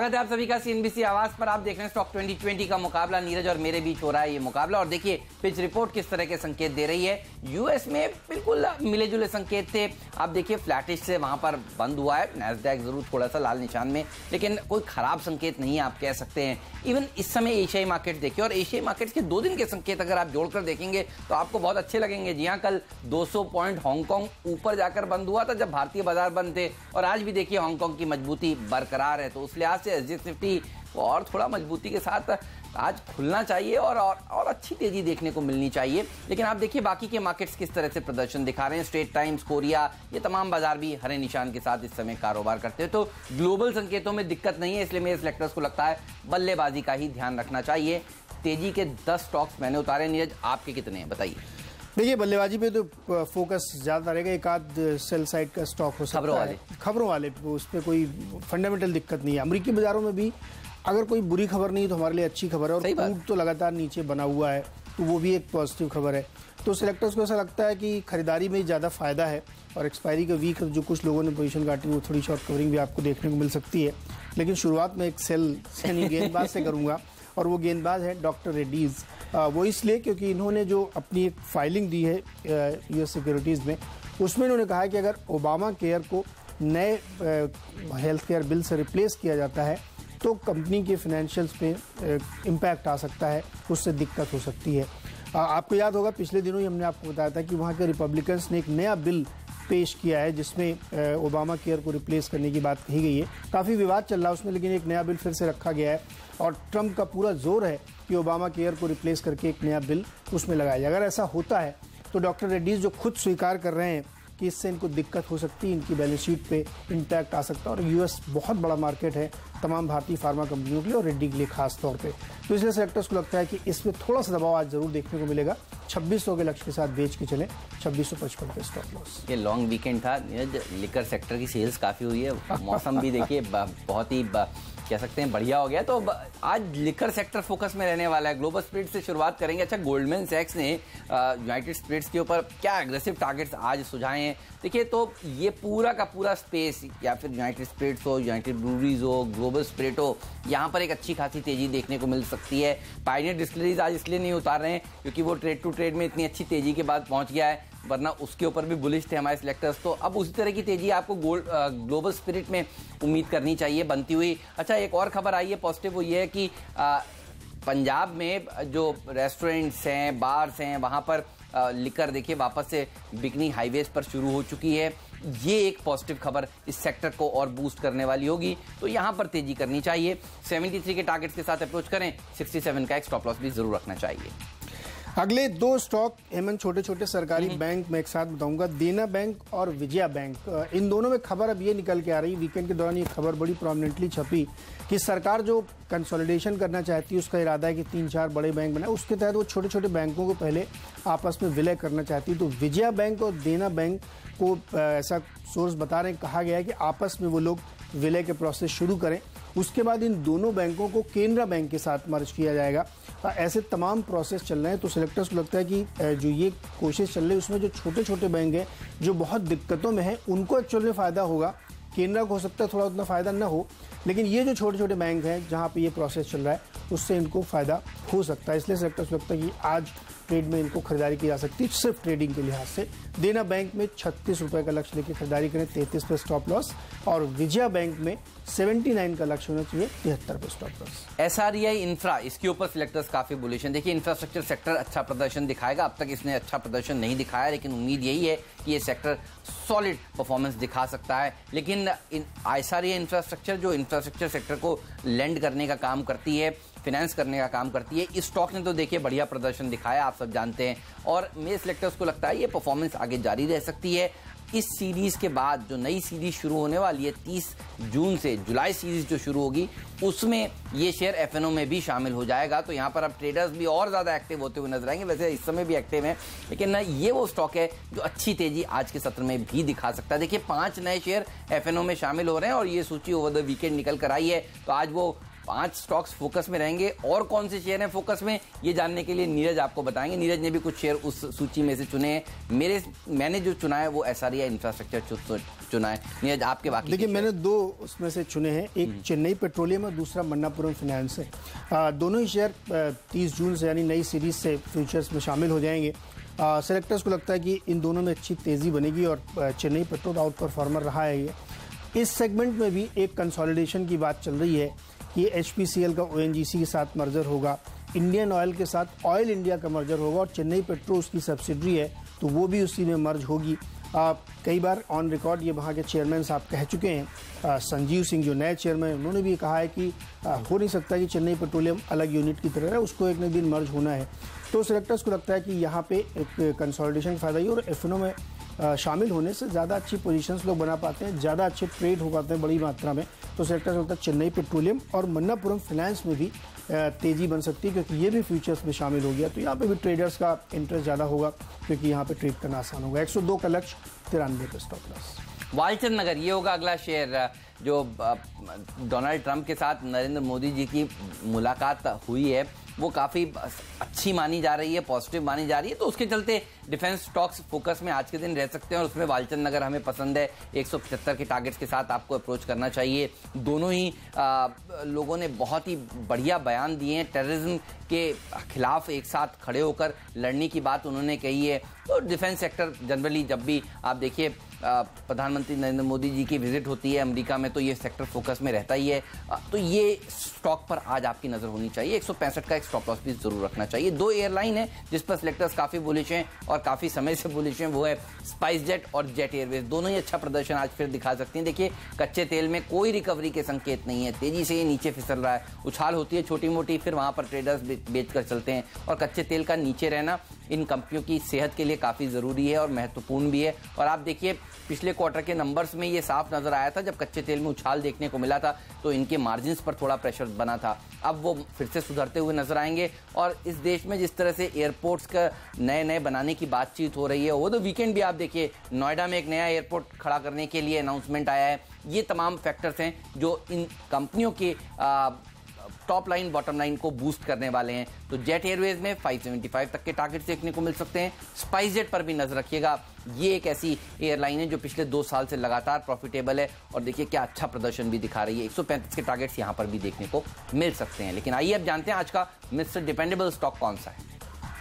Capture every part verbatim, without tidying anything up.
स्वागत है आप सभी का सीएनबीसी आवाज पर। आप देख रहे हैं स्टॉक ट्वेंटी ट्वेंटी का मुकाबला। नीरज और मेरे बीच हो रहा है ये मुकाबला और देखिए पिच रिपोर्ट किस तरह के संकेत दे रही है। यूएस में बिल्कुल मिले जुले संकेत थे। आप देखिए फ्लैटिश से वहां पर बंद हुआ है, नैस्डैक जरूर थोड़ा सा लाल निशान में, लेकिन कोई खराब संकेत नहीं आप कह सकते हैं। इवन इस समय एशियाई मार्केट देखिए और एशियाई मार्केट के दो दिन के संकेत अगर आप जोड़कर देखेंगे तो आपको बहुत अच्छे लगेंगे। जी हाँ, कल दो सौ पॉइंट हांगकांग ऊपर जाकर बंद हुआ था जब भारतीय बाजार बंद थे और आज भी देखिए हांगकांग की मजबूती बरकरार है। तो उस लिहाज से एसजी निफ्टी को और थोड़ा मजबूती के साथ आज खुलना चाहिए और, और और अच्छी तेजी देखने को मिलनी चाहिए। लेकिन आप देखिए बाकी के मार्केट्स किस तरह से प्रदर्शन दिखा रहे हैं। स्ट्रेट टाइम्स, कोरिया, ये तमाम बाजार भी हरे निशान के साथ इस समय कारोबार करते हैं। तो ग्लोबल संकेतों में दिक्कत नहीं है, इसलिए मेरे सिलेक्टर्स को लगता है बल्लेबाजी का ही ध्यान रखना चाहिए। तेजी के दस स्टॉक्स मैंने उतारे। नीरज आपके कितने हैं बताइए। देखिए बल्लेबाजी पे तो फोकस ज्यादा रहेगा। एक आध सेल साइड का स्टॉक हो सकता है, खबरों वाले खबरों वाले उस पर कोई फंडामेंटल दिक्कत नहीं है। अमेरिकी बाजारों में भी अगर कोई बुरी खबर नहीं तो हमारे लिए अच्छी खबर है और क्रूड तो लगातार नीचे बना हुआ है, तो वो भी एक पॉजिटिव खबर है। तो सिलेक्टर्स को ऐसा लगता है कि खरीदारी में ज़्यादा फायदा है और एक्सपायरी का वीक जो कुछ लोगों ने पोजीशन काटी वो थोड़ी शॉर्ट कवरिंग भी आपको देखने को मिल सकती है। लेकिन शुरुआत में एक सेल यानी गेंदबाज से करूँगा और वो गेंदबाज है डॉक्टर रेड्डीज। वो इसलिए क्योंकि इन्होंने जो अपनी एक फाइलिंग दी है यूएस सिक्योरिटीज़ में, उसमें इन्होंने कहा है कि अगर ओबामा केयर को नए हेल्थ केयर बिल से रिप्लेस किया जाता है तो कंपनी के फाइनेंशियल्स पे इम्पैक्ट आ सकता है, उससे दिक्कत हो सकती है। आ, आपको याद होगा पिछले दिनों ही हमने आपको बताया था कि वहाँ के रिपब्लिकन्स ने एक नया बिल पेश किया है जिसमें ओबामा केयर को रिप्लेस करने की बात कही गई है। काफ़ी विवाद चल रहा है उसमें, लेकिन एक नया बिल फिर से रखा गया है और ट्रंप का पूरा जोर है कि ओबामा केयर को रिप्लेस करके एक नया बिल उसमें लगाया जाए। अगर ऐसा होता है तो डॉक्टर रेड्डीज जो खुद स्वीकार कर रहे हैं कि इससे इनको दिक्कत हो सकती है, इनकी बैलेंस शीट पे इम्पैक्ट आ सकता है। और यूएस बहुत बड़ा मार्केट है तमाम भारतीय फार्मा कंपनियों के लिए और रेड्डी के लिए खास तौर पे। तो इसलिए सेक्टर्स को लगता है कि इसमें थोड़ा सा दबाव आज जरूर देखने को मिलेगा। छब्बीस सौ के लक्ष्य के साथ बेच के चले, छब्बीस सौ पचपन पे स्टॉप लॉस। ये लॉन्ग वीकेंड था, लिकर सेक्टर की सेल्स काफ़ी हुई है, मौसम भी देखिए बहुत ही कह सकते हैं बढ़िया हो गया। तो आज लिकर सेक्टर फोकस में रहने वाला है। ग्लोबल स्प्रिट्स से शुरुआत करेंगे। अच्छा, गोल्डमैन सैक्स ने यूनाइटेड स्प्रिट्स के ऊपर क्या एग्रेसिव टारगेट्स आज सुझाए हैं देखिए। तो ये पूरा का पूरा स्पेस, या फिर यूनाइटेड स्प्रिट्स हो, यूनाइटेड ब्रूरीज हो, ग्लोबल स्प्रिट हो, यहाँ पर एक अच्छी खासी तेजी देखने को मिल सकती है। पायनियर डिस्टिलरीज आज इसलिए नहीं उतार रहे हैं क्योंकि वो ट्रेड टू ट्रेड में इतनी अच्छी तेजी के बाद पहुंच गया है, वरना उसके ऊपर भी बुलिश थे हमारे सिलेक्टर्स। तो अब उसी तरह की तेजी आपको गोल्ड ग्लोबल स्पिरिट में उम्मीद करनी चाहिए बनती हुई। अच्छा, एक और खबर आई है पॉजिटिव, वो ये है कि आ, पंजाब में जो रेस्टोरेंट्स हैं, बार्स हैं, वहाँ पर आ, लिकर देखिए वापस से बिकनी हाईवेज पर शुरू हो चुकी है। ये एक पॉजिटिव खबर इस सेक्टर को और बूस्ट करने वाली होगी, तो यहाँ पर तेजी करनी चाहिए। तिहत्तर के टारगेट्स के साथ अप्रोच करें, सड़सठ का एक स्टॉप लॉस भी जरूर रखना चाहिए। अगले दो स्टॉक हेमंत छोटे छोटे सरकारी बैंक में एक साथ बताऊंगा, देना बैंक और विजया बैंक। इन दोनों में खबर अब ये निकल के आ रही, वीकेंड के दौरान ये खबर बड़ी प्रोमिनेंटली छपी कि सरकार जो कंसोलिडेशन करना चाहती है उसका इरादा है कि तीन चार बड़े बैंक बनाए। उसके तहत वो छोटे छोटे बैंकों को पहले आपस में विलय करना चाहती है। तो विजया बैंक और देना बैंक को ऐसा सोर्स बता रहे हैं, कहा गया है कि आपस में वो लोग विलय के प्रोसेस शुरू करें। उसके बाद इन दोनों बैंकों को केनरा बैंक के साथ मर्ज किया जाएगा। ऐसे तमाम प्रोसेस चल रहे हैं। तो सिलेक्टर्स को लगता है कि जो ये कोशिश चल रही है उसमें जो छोटे छोटे बैंक हैं जो बहुत दिक्कतों में हैं उनको एक्चुअल में फ़ायदा होगा। केनरा को हो सकता है थोड़ा उतना फ़ायदा ना हो, लेकिन ये जो छोटे छोटे बैंक हैं जहाँ पे ये प्रोसेस चल रहा है उससे इनको फ़ायदा हो सकता है। इसलिए सिलेक्टर्स को लगता है कि आज ट्रेड में इनको खरीदारी की जा सकती है सिर्फ ट्रेडिंग के लिहाज से। देना बैंक में छत्तीस रुपए का लक्ष्य लेकर खरीदारी करें, तैंतीस पे स्टॉप लॉस। और विजया बैंक में उन्यासी का लक्ष्य होना चाहिए, तिहत्तर पे स्टॉप लॉस। एसआरईआई इंफ्रा, इसके ऊपर सिलेक्टर्स काफी बुलिश हैं। देखिए इंफ्रास्ट्रक्चर सेक्टर अच्छा प्रदर्शन दिखाएगा, अब तक इसने अच्छा प्रदर्शन नहीं दिखाया, लेकिन उम्मीद यही है कि ये सेक्टर सॉलिड परफॉर्मेंस दिखा सकता है। लेकिन एसआरईआई इंफ्रास्ट्रक्चर जो इंफ्रास्ट्रक्चर सेक्टर को लेंड करने का काम करती है, फाइनेंस करने का काम करती है, इस स्टॉक ने तो देखिए बढ़िया प्रदर्शन दिखाया, आप सब जानते हैं। और मेरे सिलेक्टर्स को लगता है ये परफॉर्मेंस आगे जारी रह सकती है। इस सीरीज के बाद जो नई सीरीज शुरू होने वाली है तीस जून से, जुलाई सीरीज जो शुरू होगी उसमें ये शेयर एफएनओ में भी शामिल हो जाएगा। तो यहाँ पर अब ट्रेडर्स भी और ज़्यादा एक्टिव होते हुए नजर आएंगे। वैसे इस समय भी एक्टिव हैं, लेकिन ये वो स्टॉक है जो अच्छी तेजी आज के सत्र में भी दिखा सकता है। देखिए पांच नए शेयर एफएनओ में शामिल हो रहे हैं और ये सूची ओवर द वीकेंड निकल कर आई है। तो आज वो पांच स्टॉक्स फोकस में रहेंगे और कौन से शेयर हैं फोकस में, ये जानने के लिए नीरज आपको बताएंगे। नीरज ने भी कुछ शेयर उस सूची में से चुने हैं। मेरे मैंने जो चुना है वो एसआरआई इंफ्रास्ट्रक्चर चुना है। नीरज आपके बाकी देखिए, मैंने दो उसमें से चुने हैं, एक चेन्नई पेट्रोलियम और दूसरा मन्नापुरम फाइनेंस है। आ, दोनों ही शेयर तीस जून से यानी नई सीरीज से फ्यूचर्स में शामिल हो जाएंगे। सेलेक्टर्स को लगता है कि इन दोनों में अच्छी तेज़ी बनेगी और चेन्नई पेट्रोल आउट परफॉर्मर रहा है ये। इस सेगमेंट में भी एक कंसोलिडेशन की बात चल रही है कि एचपीसीएल का ओएनजीसी के साथ मर्जर होगा, इंडियन ऑयल के साथ ऑयल इंडिया का मर्जर होगा और चेन्नई पेट्रो उसकी सब्सिडरी है तो वो भी उसी में मर्ज होगी। आ, कई बार ऑन रिकॉर्ड ये वहाँ के चेयरमैन साहब कह चुके हैं, आ, संजीव सिंह जो नए चेयरमैन उन्होंने भी कहा है कि आ, हो नहीं सकता कि चेन्नई पेट्रोलियम अलग यूनिट की तरह है, उसको एक न दिन मर्ज होना है। तो सेलेक्टर्स को लगता है कि यहाँ पे एक कंसोलिडेशन का फायदा ही और एफ एन ओ में आ, शामिल होने से ज़्यादा अच्छी पोजीशंस लोग बना पाते हैं, ज़्यादा अच्छे ट्रेड हो पाते हैं बड़ी मात्रा में। तो सेलेक्टर्स को लगता है चेन्नई पेट्रोलियम और मन्नापुरम फाइनेंस में भी तेज़ी बन सकती है क्योंकि ये भी फ्यूचर्स में शामिल हो गया। तो यहाँ पे भी ट्रेडर्स का इंटरेस्ट ज़्यादा होगा क्योंकि यहाँ पे ट्रेड करना आसान होगा। एक सौ दो का लक्ष्य, तिरानवे पे स्टॉप लॉस। वालचंद नगर ये होगा अगला शेयर। जो डोनाल्ड ट्रंप के साथ नरेंद्र मोदी जी की मुलाकात हुई है वो काफ़ी अच्छी मानी जा रही है, पॉजिटिव मानी जा रही है, तो उसके चलते डिफेंस स्टॉक्स फोकस में आज के दिन रह सकते हैं और उसमें वालचंद नगर हमें पसंद है। एक सौ पचहत्तर के टारगेट्स के साथ आपको अप्रोच करना चाहिए। दोनों ही आ, लोगों ने बहुत ही बढ़िया बयान दिए हैं, टेररिज्म के खिलाफ एक साथ खड़े होकर लड़ने की बात उन्होंने कही है। तो डिफेंस सेक्टर जनरली जब भी आप देखिए प्रधानमंत्री नरेंद्र मोदी जी की विजिट होती है अमेरिका में तो ये सेक्टर फोकस में रहता ही है। तो ये स्टॉक पर आज आपकी नजर होनी चाहिए। एक सौ पैंसठ का एक स्टॉप लॉस भी जरूर रखना चाहिए। दो एयरलाइन है जिस पर सिलेक्टर्स काफी बुलिश हैं और काफी समय से बुलिश हैं, वो है स्पाइस जेट और जेट एयरवेज। दोनों ही अच्छा प्रदर्शन आज फिर दिखा सकती हैं। देखिए कच्चे तेल में कोई रिकवरी के संकेत नहीं है, तेजी से ये नीचे फिसल रहा है, उछाल होती है छोटी मोटी, फिर वहां पर ट्रेडर्स बेच कर चलते हैं और कच्चे तेल का नीचे रहना इन कंपनियों की सेहत के लिए काफी जरूरी है और महत्वपूर्ण भी है। और आप देखिए पिछले क्वार्टर के नंबर्स में ये साफ नजर आया था, जब कच्चे तेल में उछाल देखने को मिला था तो इनके मार्जिन्स पर थोड़ा प्रेशर बना था। अब वो फिर से सुधरते हुए नजर आएंगे और इस देश में जिस तरह से एयरपोर्ट्स का नए नए बनाने की बातचीत हो रही है, वो तो वीकेंड भी आप देखिए नोएडा में एक नया एयरपोर्ट खड़ा करने के लिए अनाउंसमेंट आया है। ये तमाम फैक्टर्स हैं जो इन कंपनियों के आ, टॉप लाइन बॉटम लाइन को बूस्ट करने वाले हैं। तो जेट एयरवेज में पाँच सौ पचहत्तर तक के टारगेट देखने को मिल सकते हैं। स्पाइस जेट पर भी नजर रखिएगा, ये एक ऐसी एयरलाइन है जो पिछले दो साल से लगातार प्रॉफिटेबल है और देखिए क्या अच्छा प्रदर्शन भी दिखा रही है। एक सौ पैंतीस के टारगेट्स यहां पर भी देखने को मिल सकते हैं। लेकिन आइए अब जानते हैं आज का मिस्टर डिपेंडेबल स्टॉक कौन सा है।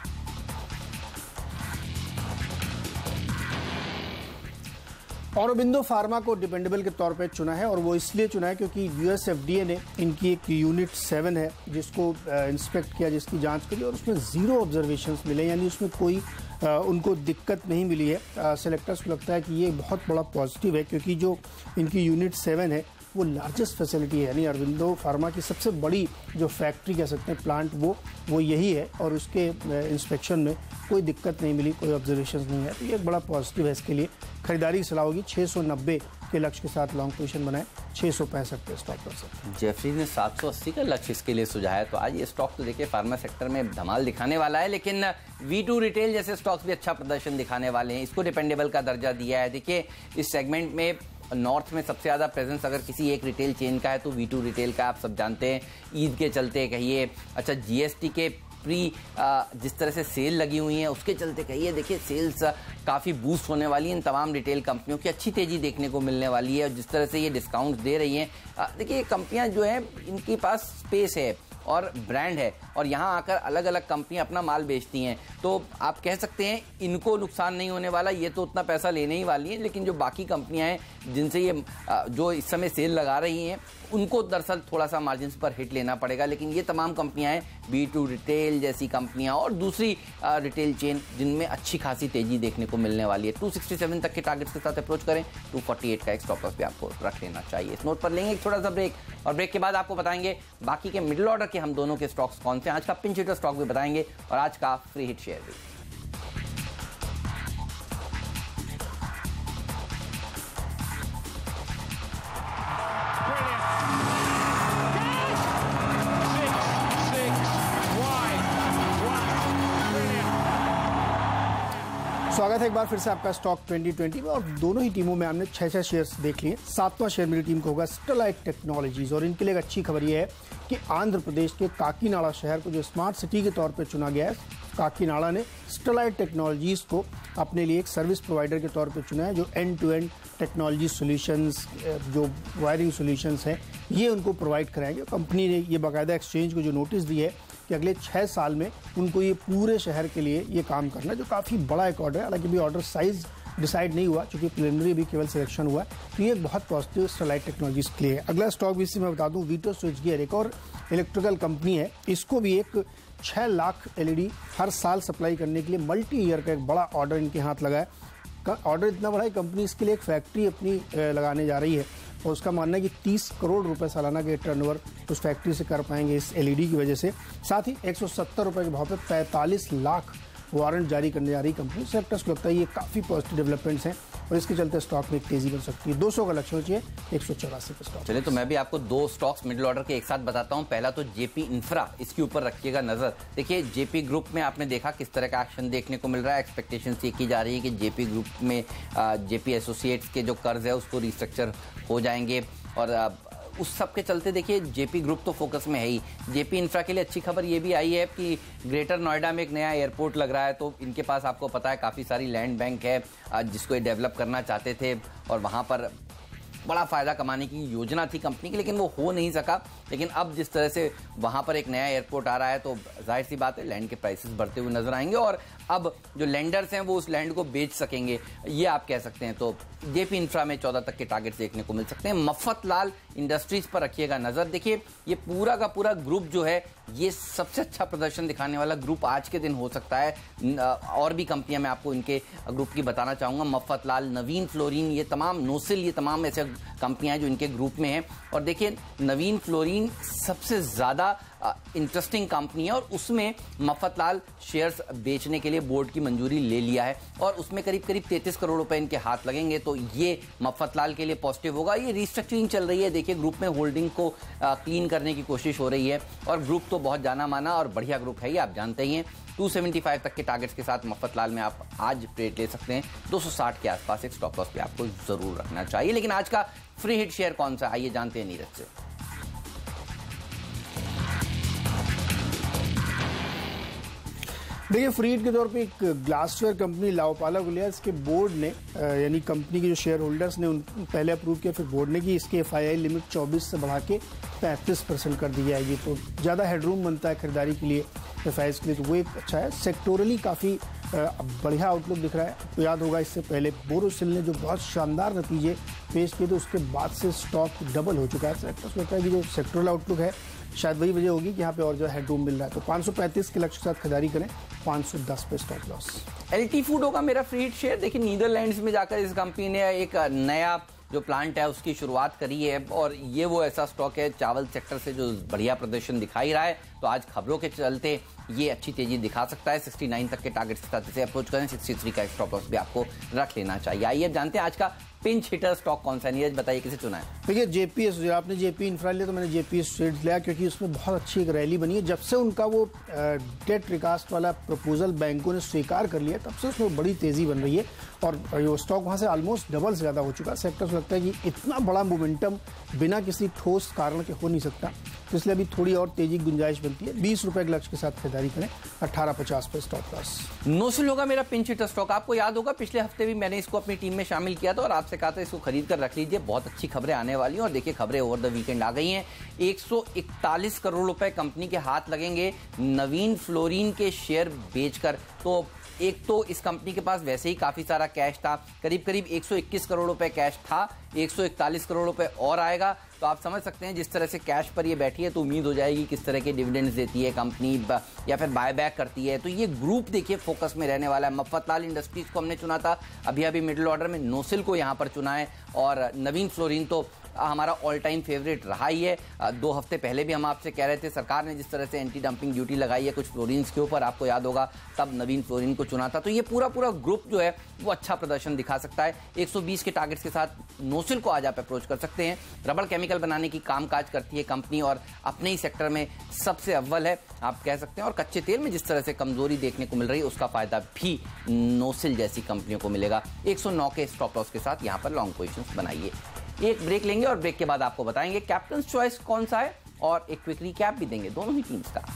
औरोबिंदो फार्मा को डिपेंडेबल के तौर पे चुना है और वो इसलिए चुना है क्योंकि यूएस एफडीए ने इनकी एक यूनिट सेवन है जिसको इंस्पेक्ट किया, जिसकी जांच करी और उसमें जीरो ऑब्जर्वेशंस मिले, यानी उसमें कोई आ, उनको दिक्कत नहीं मिली है। सेलेक्टर्स को लगता है कि ये बहुत बड़ा पॉजिटिव है क्योंकि जो इनकी यूनिट सेवन है वो लार्जेस्ट फैसिलिटी है, यानी अरविंदो फार्मा की सबसे बड़ी जो फैक्ट्री कह सकते हैं प्लांट वो वो यही है और उसके इंस्पेक्शन में कोई दिक्कत नहीं मिली, कोई ऑब्जर्वेशन नहीं है। तो ये एक बड़ा पॉजिटिव है। इसके लिए खरीदारी की सलाह होगी। छः सौ नब्बे के लक्ष्य के साथ लॉन्ग पोजीशन बनाए, छः सौ पैंसठ पे स्टॉप कर सकते हैं। जेफरी ने सात सौ अस्सी का लक्ष्य इसके लिए सुझाया, तो आज ये स्टॉक तो देखिए फार्मा सेक्टर में धमाल दिखाने वाला है। लेकिन वी टू रिटेल जैसे स्टॉक्स भी अच्छा प्रदर्शन दिखाने वाले हैं, इसको डिपेंडेबल का दर्जा दिया है। देखिए इस सेगमेंट में नॉर्थ में सबसे ज़्यादा प्रेजेंस अगर किसी एक रिटेल चेन का है तो वी टू रिटेल का, आप सब जानते हैं ईद के चलते कहिए, अच्छा जीएसटी के प्री जिस तरह से सेल लगी हुई है उसके चलते कहिए, देखिए सेल्स काफ़ी बूस्ट होने वाली है। इन तमाम रिटेल कंपनियों की अच्छी तेज़ी देखने को मिलने वाली है और जिस तरह से ये डिस्काउंट दे रही हैं, देखिए ये कंपनियां जो है इनके पास स्पेस है और ब्रांड है और यहाँ आकर अलग अलग कंपनियां अपना माल बेचती हैं, तो आप कह सकते हैं इनको नुकसान नहीं होने वाला, ये तो उतना पैसा लेने ही वाली हैं। लेकिन जो बाकी कंपनियां हैं जिनसे ये जो इस समय सेल लगा रही हैं उनको दरअसल थोड़ा सा मार्जिन पर हिट लेना पड़ेगा। लेकिन ये तमाम कंपनियां हैं बी टू रिटेल जैसी कंपनियां और दूसरी रिटेल चेन जिनमें अच्छी खासी तेजी देखने को मिलने वाली है। दो सौ सरसठ तक के टारगेट्स के साथ अप्रोच करें, दो सौ अड़तालीस का एक स्टॉप लॉस भी आपको रख लेना चाहिए। इस नोट पर लेंगे एक छोटा सा ब्रेक और ब्रेक के बाद आपको बताएंगे बाकी के मिडिल ऑर्डर के हम दोनों के स्टॉक्स कौन से हैं, आज का पिंच हिटर स्टॉक भी बताएंगे और आज का फ्री हिट शेयर भी। स्वागत है एक बार फिर से आपका स्टॉक ट्वेंटी ट्वेंटी में, और दोनों ही टीमों में हमने छह छह शेयर्स देख लिए। सातवां शेयर मेरी टीम को होगा स्टरलाइट टेक्नोलॉजीज, और इनके लिए एक अच्छी खबर यह है कि आंध्र प्रदेश के काकीनाडा शहर को जो स्मार्ट सिटी के तौर पर चुना गया है, काकीनाडा ने स्टरलाइट टेक्नोलॉजीज को अपने लिए एक सर्विस प्रोवाइडर के तौर पर चुना है, जो end to end technology solutions, जो वायरिंग सॉल्यूशंस हैं, ये उनको प्रोवाइड कराएंगे। कंपनी ने ये बाकायदा एक्सचेंज को जो नोटिस दी है कि अगले छः साल में उनको ये पूरे शहर के लिए ये काम करना है, जो काफ़ी बड़ा एक ऑर्डर है। हालांकि भी ऑर्डर साइज डिसाइड नहीं हुआ, क्योंकि प्रिलिमिनरी भी केवल सिलेक्शन हुआ है, तो ये एक बहुत पॉजिटिव स्टरलाइट टेक्नोलॉजीज के लिए है। अगला स्टॉक भी इसी मैं बता दूं, वीटो स्विच गियर, एक और इलेक्ट्रिकल कंपनी है। इसको भी एक छः लाख एलईडी हर साल सप्लाई करने के लिए मल्टी ईयर का एक बड़ा ऑर्डर इनके हाथ लगा है। ऑर्डर इतना बड़ा है, कंपनी इसके लिए एक फैक्ट्री अपनी लगाने जा रही है, और उसका मानना है कि तीस करोड़ रुपए सालाना के टर्नओवर उस फैक्ट्री से कर पाएंगे इस एलईडी की वजह से। साथ ही एक सौ सत्तर रुपए के भाव पे पैंतालीस लाख वारंट जारी करने जा रही कंपनी। सेक्टर्स को लगता है ये काफ़ी पॉजिटिव डेवलपमेंट हैं, और इसके चलते स्टॉक में एक तेजी बन सकती है। दो सौ का लक्ष्य हो चाहिए, एक सौ चौरासी पे स्टॉक। चलिए, तो मैं भी आपको दो स्टॉक्स मिडिल ऑर्डर के एक साथ बताता हूं। पहला तो जेपी इंफ्रा, इसके ऊपर रखिएगा नजर। देखिए, जेपी ग्रुप में आपने देखा किस तरह का एक्शन देखने को मिल रहा है। एक्सपेक्टेशन ये की जा रही है कि जेपी ग्रुप में जेपी एसोसिएट्स के जो कर्ज है उसको रिस्ट्रक्चर हो जाएंगे, और उस सब के चलते देखिए जेपी ग्रुप तो फोकस में है ही। जेपी इंफ्रा के लिए अच्छी खबर ये भी आई है कि ग्रेटर नोएडा में एक नया एयरपोर्ट लग रहा है, तो इनके पास आपको पता है काफ़ी सारी लैंड बैंक है जिसको ये डेवलप करना चाहते थे, और वहाँ पर बड़ा फ़ायदा कमाने की योजना थी कंपनी की, लेकिन वो हो नहीं सका। लेकिन अब जिस तरह से वहाँ पर एक नया एयरपोर्ट आ रहा है, तो जाहिर सी बात है लैंड के प्राइसेस बढ़ते हुए नजर आएंगे, और अब जो लैंडर्स हैं वो उस लैंड को बेच सकेंगे, ये आप कह सकते हैं। तो जेपी इंफ्रा में चौदह तक के टारगेट्स देखने को मिल सकते हैं। मफतलाल इंडस्ट्रीज पर रखिएगा नजर। देखिए, ये पूरा का पूरा ग्रुप जो है, ये सबसे अच्छा प्रदर्शन दिखाने वाला ग्रुप आज के दिन हो सकता है। और भी कंपनियां मैं आपको इनके ग्रुप की बताना चाहूंगा। मफतलाल, नवीन फ्लोरिन, ये तमाम, नोसिल, ये तमाम ऐसे कंपनियां जो इनके ग्रुप में हैं। और देखिए, नवीन फ्लोरिन सबसे ज्यादा इंटरेस्टिंग कंपनी है, और उसमें मफतलाल शेयर्स बेचने के लिए बोर्ड की मंजूरी ले लिया है, और उसमें करीब करीब तैंतीस करोड़ रुपए इनके हाथ लगेंगे। तो ये मफतलाल के लिए पॉजिटिव होगा। ये रिस्ट्रक्चरिंग चल रही है, देखिए ग्रुप में होल्डिंग को क्लीन करने की कोशिश हो रही है, और ग्रुप तो बहुत जाना माना और बढ़िया ग्रुप है, ये आप जानते ही हैं। दो सौ पचहत्तर तक के टारगेट्स के साथ मफतलाल में आप आज ट्रेड ले सकते हैं। दो सौ साठ के आसपास एक स्टॉप लॉस पे आपको जरूर रखना चाहिए। लेकिन आज का फ्री हिट शेयर कौन सा, आइए जानते हैं नीरज से। देखिए, फ्री हिट के तौर पे एक ग्लासवेयर कंपनी लाओपाला को लिया। इसके बोर्ड ने, यानी कंपनी के जो शेयर होल्डर्स ने उन पहले अप्रूव किया, फिर बोर्ड ने कि इसकी एफ आई आई लिमिट चौबीस से बढ़ा के पैंतीस परसेंट कर दी जाएगी, तो ज़्यादा हेडरूम बनता है खरीदारी के लिए, एफ आई आई के लिए, तो वो एक अच्छा है। सेक्टोरली काफ़ी बढ़िया आउटलुक दिख रहा है। तो याद होगा इससे पहले बोरोसिल ने जो बहुत शानदार नतीजे पेश किए थे, उसके बाद से स्टॉक डबल हो चुका है। सेक्टर्स लगता है कि जो सेक्टोरल आउटलुक है, शायद वही वजह होगी कि यहाँ पे और जो हेडरूम मिल रहा है। तो पाँच सौ पैंतीस के लक्ष्य के साथ खरीदारी करें, पाँच सौ दस पे स्टॉप लॉस। एलटी फूड होगा मेरा फ्री हिट शेयर। देखिए, नीदरलैंड्स में जाकर इस कंपनी ने एक नया जो प्लांट है उसकी शुरुआत करी है, और ये वो ऐसा स्टॉक है चावल सेक्टर से जो बढ़िया प्रदर्शन दिखाई रहा है। तो आज खबरों के चलते ये अच्छी तेजी दिखा सकता है। उनहत्तर तक के टारगेट के साथ इसे अप्रोच करें। तिरसठ का स्टॉप लॉस भी आपको रख लेना चाहिए। आइए अब जानते हैं आज का पिंच हिटर स्टॉक कौन सा है। नीरज बताइए किसे चुना है। देखिए, जेपी, आपने जेपी इंफ्रा लिया तो मैंने जेपी स्ट्रेट लिया, क्योंकि उसमें बहुत अच्छी एक रैली बनी है। जब से उनका वो डेट रिकास्ट वाला प्रपोजल बैंकों ने स्वीकार कर लिया, तब से उसमें बड़ी तेजी बन रही है, और वो स्टॉक वहाँ से ऑलमोस्ट डबल से ज़्यादा हो चुका है। सेक्टर से लगता है कि इतना बड़ा मोमेंटम बिना किसी ठोस कारण के हो नहीं सकता, तो इसलिए अभी थोड़ी और तेजी की गुंजाइश बनती है। बीस रुपए के लक्ष्य के साथ खरीदारी करें, अठारह पचास पे स्टॉप लॉस। नोसिल होगा मेरा पिंच हिटर स्टॉक। आपको याद होगा पिछले हफ्ते भी मैंने इसको अपनी टीम में शामिल किया था, और आपसे कहा था इसको खरीद कर रख लीजिए, बहुत अच्छी खबरें आने वाली हैं। और देखिए, खबरें ओवर द वीकेंड आ गई हैं। एक सौ इकतालीस करोड़ रुपए कंपनी के हाथ लगेंगे नवीन फ्लोरिन के शेयर बेचकर। तो एक तो इस कंपनी के पास वैसे ही काफी सारा कैश था, करीब करीब एक सौ इक्कीस करोड़ रुपए कैश था, एक सौ इकतालीस करोड़ रुपए और आएगा। तो आप समझ सकते हैं जिस तरह से कैश पर ये बैठी है, तो उम्मीद हो जाएगी किस तरह के डिविडेंड्स देती है कंपनी, या फिर बायबैक करती है। तो ये ग्रुप देखिए फोकस में रहने वाला है। मफतलाल इंडस्ट्रीज को हमने चुना था, अभी अभी मिडिल ऑर्डर में नोसिल को यहाँ पर चुना है, और नवीन फ्लोरिन तो हमारा ऑल टाइम फेवरेट रहा ही है। दो हफ्ते पहले भी हम आपसे कह रहे थे, सरकार ने जिस तरह से एंटी डंपिंग ड्यूटी लगाई है कुछ फ्लोरिन्स के ऊपर, आपको याद होगा तब नवीन फ्लोरिन को चुना था। तो ये पूरा पूरा ग्रुप जो है वो अच्छा प्रदर्शन दिखा सकता है। एक सौ बीस के टारगेट्स के साथ नोसिल को आज आप अप्रोच कर सकते हैं। रबड़ केमिकल बनाने की कामकाज करती है कंपनी और अपने ही सेक्टर में सबसे अव्वल है आप कह सकते हैं। और कच्चे तेल में जिस तरह से कमजोरी देखने को मिल रही है उसका फायदा भी नोसिल जैसी कंपनियों को मिलेगा। एक सौ नौ के स्टॉप लॉस के साथ यहां पर लॉन्ग पोजीशंस बनाइए। एक ब्रेक लेंगे और ब्रेक के बाद आपको बताएंगे कैप्टन चॉइस कौन सा है और एक क्विक रिकैप भी देंगे दोनों ही टीम्स का।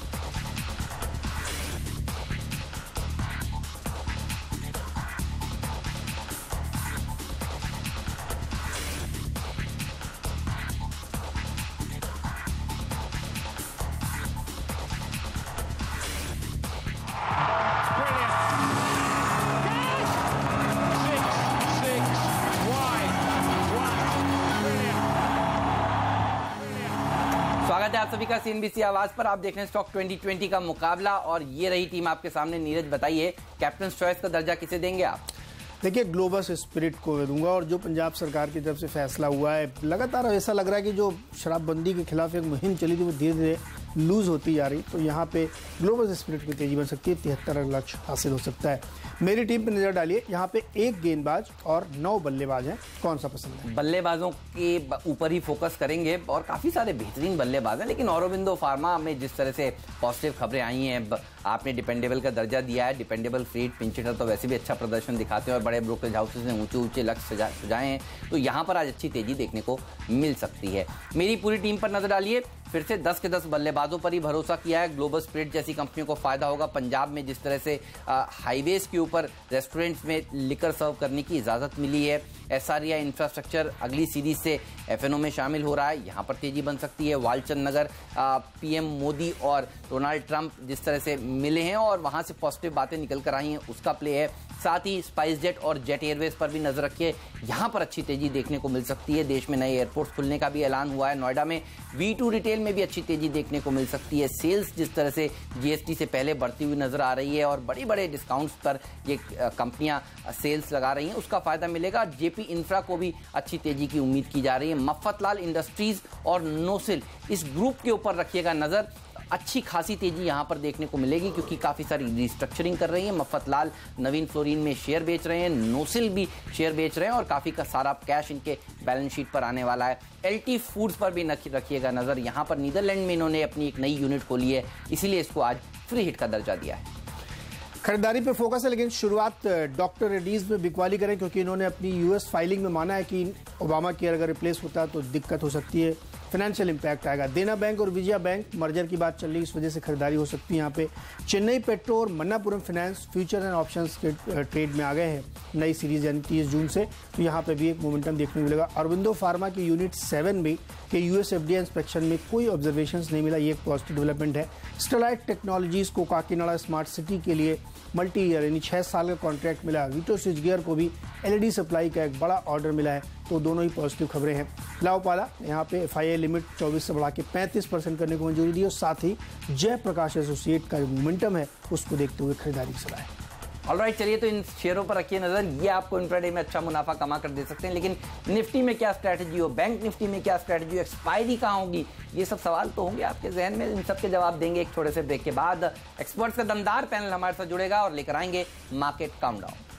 स्वागत है आप सभी का सीएनबीसी आवाज पर। आप देख रहे हैं स्टॉक ट्वेंटी ट्वेंटी का मुकाबला और ये रही टीम आपके सामने। नीरज बताइए कैप्टन चॉइस का दर्जा किसे देंगे आप? देखिए, ग्लोबल स्पिरिट को दूंगा और जो पंजाब सरकार की तरफ से फैसला हुआ है, लगातार ऐसा लग रहा है कि जो शराबबंदी के खिलाफ एक मुहिम चली थी वो धीरे धीरे लूज होती जा रही, तो यहाँ पे ग्लोबल स्पिरिट की तेजी बन सकती है, तिहत्तर लक्ष्य हासिल हो सकता है। मेरी टीम पे नजर डालिए, यहाँ पे एक गेंदबाज और नौ बल्लेबाज हैं, कौन सा पसंद है? बल्लेबाजों के ऊपर ही फोकस करेंगे और काफी सारे बेहतरीन बल्लेबाज हैं, लेकिन ऑरोबिंदो फार्मा में जिस तरह से पॉजिटिव खबरें आई हैं, आपने डिपेंडेबल का दर्जा दिया है। डिपेंडेबल फ्रीड पिंचेटर तो वैसे भी अच्छा प्रदर्शन दिखाते हैं और बड़े ब्रोकरेज हाउसेज ने ऊंचे ऊंचे लक्ष्य सुझाए हैं, तो यहाँ पर आज अच्छी तेजी देखने को मिल सकती है। मेरी पूरी टीम पर नजर डालिए, फिर से दस के दस बल्लेबाजों पर ही भरोसा किया है। ग्लोबल स्पिरिट जैसी कंपनियों को फायदा होगा। पंजाब में जिस तरह से हाईवेज के ऊपर रेस्टोरेंट्स में लिकर सर्व करने की इजाजत मिली है। एसआरया इंफ्रास्ट्रक्चर अगली सीरीज से एफएनओ में शामिल हो रहा है, यहाँ पर तेजी बन सकती है। वालचंद नगर पीएम मोदी और डोनाल्ड ट्रंप जिस तरह से मिले हैं और वहां से पॉजिटिव बातें निकल कर आई हैं, उसका प्ले है। साथ ही स्पाइस जेट और जेट एयरवेज पर भी नजर रखिए, यहाँ पर अच्छी तेजी देखने को मिल सकती है। देश में नए एयरपोर्ट्स खुलने का भी ऐलान हुआ है। नोएडा में वी टू रिटेल में भी अच्छी तेजी देखने को मिल सकती है। सेल्स जिस तरह से जीएसटी से पहले बढ़ती हुई नजर आ रही है और बड़ी बड़े डिस्काउंट्स पर ये कंपनियां सेल्स लगा रही हैं, उसका फायदा मिलेगा। जेपी इंफ्रा को भी अच्छी तेजी की उम्मीद की जा रही है। मफतलाल इंडस्ट्रीज और नोसिल इस ग्रुप के ऊपर रखिएगा नजर, अच्छी खासी तेजी यहां पर देखने को मिलेगी क्योंकि काफी सारी रिस्ट्रक्चरिंग कर रही है। मफतलाल नवीन फ्लोरिन में शेयर बेच रहे हैं, नोसिल भी शेयर बेच रहे हैं और काफी का सारा कैश इनके बैलेंस शीट पर आने वाला है। एलटी फूड्स पर भी रखिएगा नजर, यहां पर नीदरलैंड में इन्होंने अपनी एक नई यूनिट खोली है, इसीलिए इसको आज फ्री हिट का दर्जा दिया है। खरीदारी पे फोकस है, लेकिन शुरुआत डॉक्टर रेड्डीज में बिकवाली करें क्योंकि इन्होंने अपनी यूएस फाइलिंग में माना है कि ओबामा केयर अगर रिप्लेस होता है तो दिक्कत हो सकती है, फाइनेंशियल इंपैक्ट आएगा। देना बैंक और विजया बैंक मर्जर की बात चल रही है, इस वजह से खरीदारी हो सकती है यहाँ पे। चेन्नई पेट्रो और Manappuram finance future and options के ट्रेड में आ गए हैं नई सीरीज यानी तीस जून से, तो यहाँ पे भी एक मोमेंटम देखने को मिलेगा। अरविंदो फार्मा की यूनिट सेवन में के यूएस एफडीए इंस्पेक्शन में कोई ऑब्जर्वेशन नहीं मिला, ये एक पॉजिटिव डेवलपमेंट है। स्टेलाइट टेक्नोलॉजीज को काकीनाडा स्मार्ट सिटी के लिए मल्टी ईयर यानी छह साल का कॉन्ट्रैक्ट मिला। वीटो स्विच गियर को भी एलईडी सप्लाई का एक बड़ा ऑर्डर मिला है, तो दोनों ही पॉजिटिव खबरें हैं। लाओपाला यहाँ पे एफआईआई लिमिट चौबीस से बढ़ा के पैंतीस परसेंट करने को मंजूरी दी और साथ ही जयप्रकाश एसोसिएट का जो मोमेंटम है उसको देखते हुए खरीदारी की सलाह है। ऑलराइट, चलिए तो इन शेयरों पर रखिए नजर, ये आपको इंट्राडे में अच्छा मुनाफा कमा कर दे सकते हैं, लेकिन निफ्टी में क्या स्ट्रैटेजी हो, बैंक निफ्टी में क्या स्ट्रैटेजी हो, एक्सपायरी कहाँ होगी, ये सब सवाल तो होंगे आपके जहन में। इन सब के जवाब देंगे एक छोटे से ब्रेक के बाद। एक्सपर्ट्स का दमदार पैनल हमारे साथ जुड़ेगा और लेकर आएंगे मार्केट काउंटडाउन।